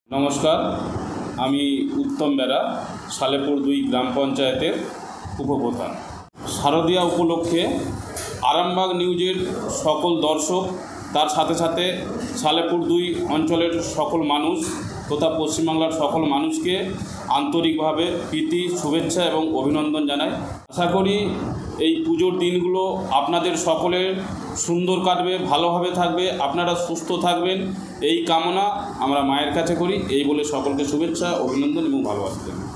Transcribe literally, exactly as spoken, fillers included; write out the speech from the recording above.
নমস্কার, আমি উত্তম বেরা, সালেপুর দুই গ্রাম পঞ্চায়েতের উপপ্রধান। শারদীয়া উপলক্ষে আরামবাগ নিউজের সকল দর্শক, তার সাথে সাথে সালেপুর দুই অঞ্চলের সকল মানুষ তথা পশ্চিমবাংলার সকল মানুষকে আন্তরিকভাবে প্রীতি, শুভেচ্ছা এবং অভিনন্দন জানাই। আশা করি এই পুজোর দিনগুলো আপনাদের সকলের সুন্দর কাটবে, ভালোভাবে থাকবে, আপনারা সুস্থ থাকবেন, এই কামনা আমরা মায়ের কাছে করি। এই বলে সকলকে শুভেচ্ছা, অভিনন্দন এবং ভালোবাসা।